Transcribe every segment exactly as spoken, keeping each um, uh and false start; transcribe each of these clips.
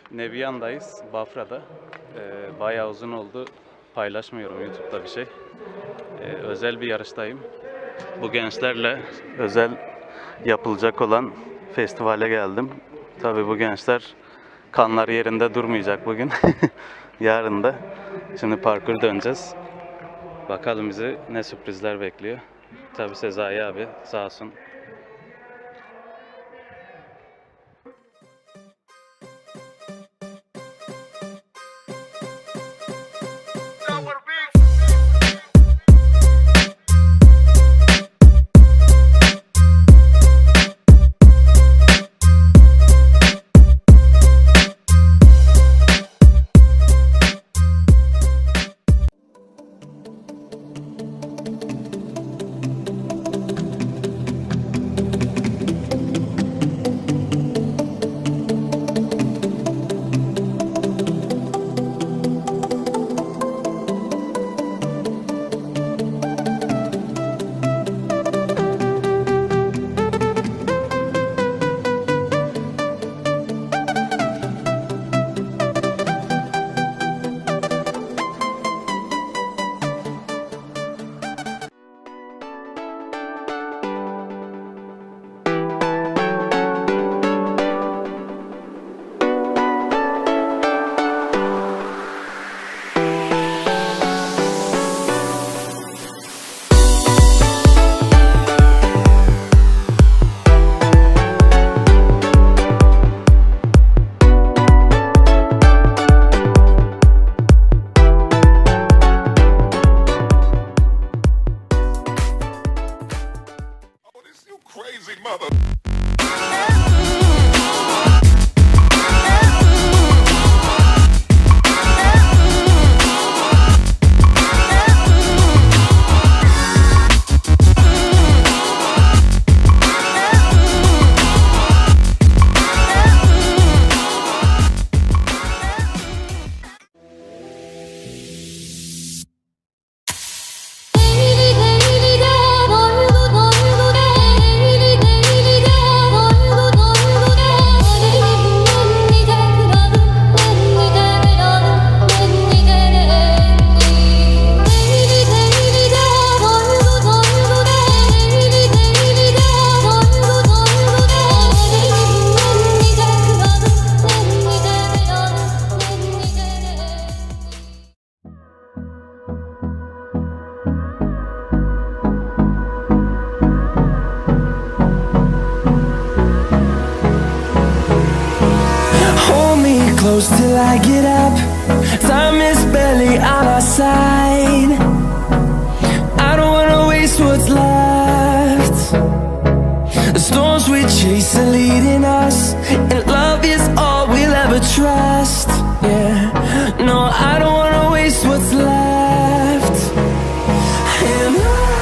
Neviyan'dayız, Bafra'da. Ee, bayağı uzun oldu. Paylaşmıyorum YouTube'da bir şey. Ee, özel bir yarıştayım. Bu gençlerle özel yapılacak olan festivale geldim. Tabii bu gençler kanları yerinde durmayacak bugün. Yarın da. Şimdi parkur döneceğiz. Bakalım bizi ne sürprizler bekliyor. Tabii Sezai abi sağ olsun. Close till I get up. Time is barely on our side. I don't wanna waste what's left. The storms we chase are leading us, and love is all we'll ever trust. Yeah, no, I don't wanna waste what's left. And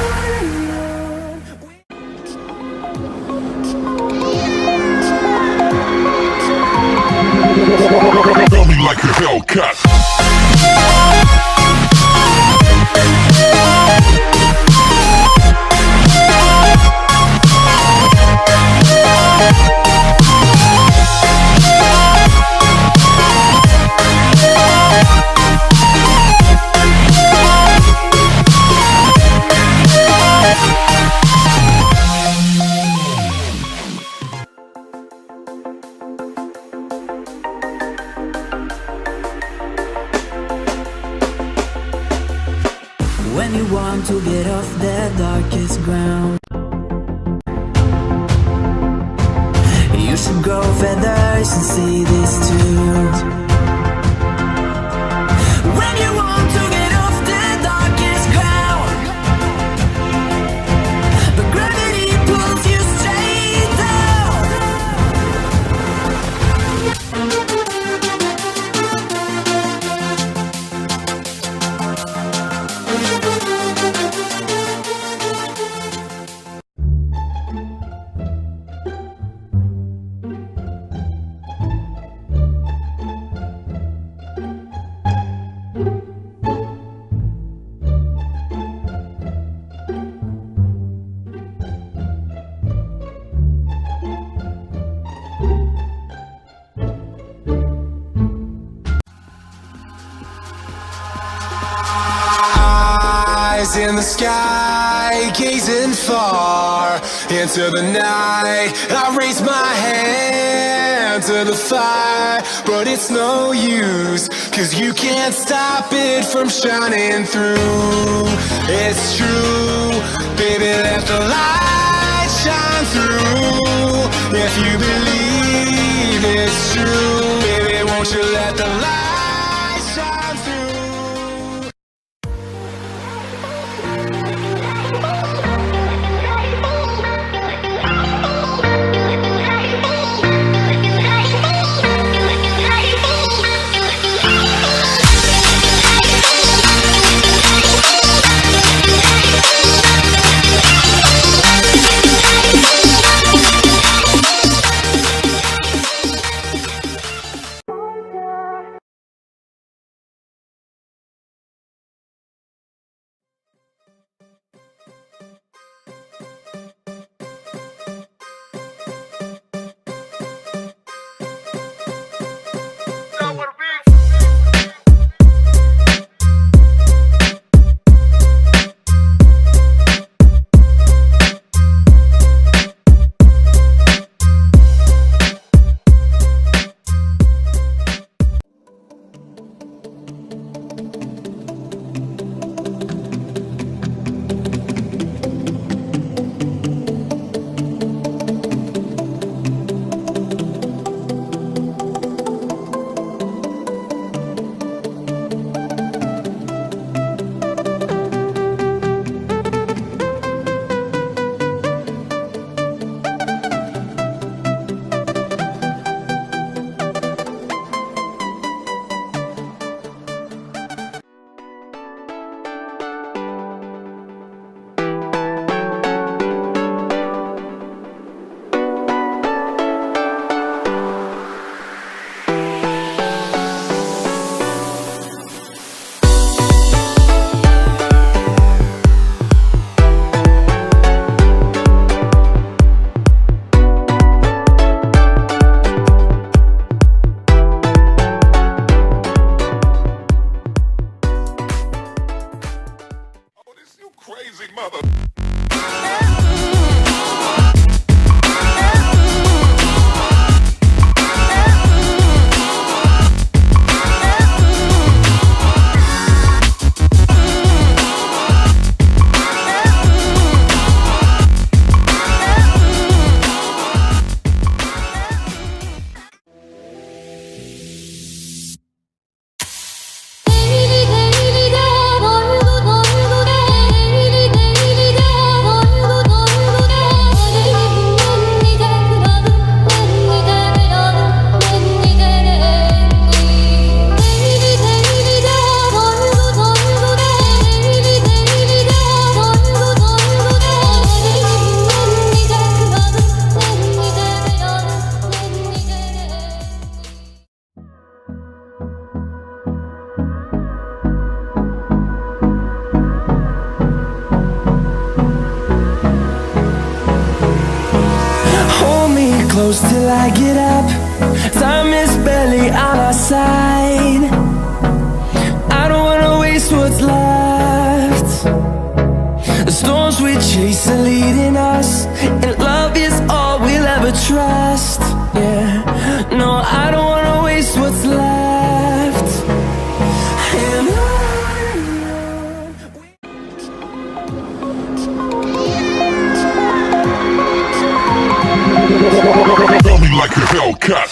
feel me like a Hellcat. when you want to get off the darkest ground, you should grow feathers and see this too. When you want to get off the darkest ground, but gravity pulls you straight down. in the sky, gazing far into the night. I raise my hand to the fire, but it's no use, cause you can't stop it from shining through. It's true, baby, let the light shine through. If you believe it's true, baby, won't you let the light shine through. Crazy mother. Close till I get up. Time is barely on our side. I don't wanna waste what's left. The storms we chase are leading us, and love is all we'll ever trust. Yeah, no, I don't wanna waste what's left. And Tell me like a Hellcat.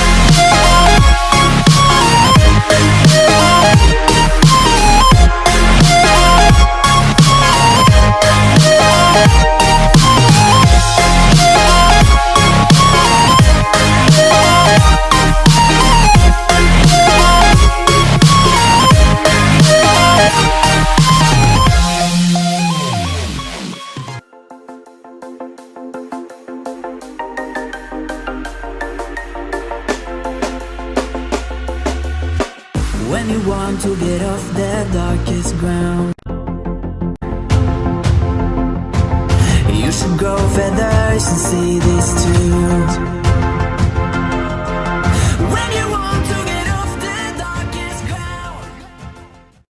When you want to get off the darkest ground, you should grow feathers and see this too.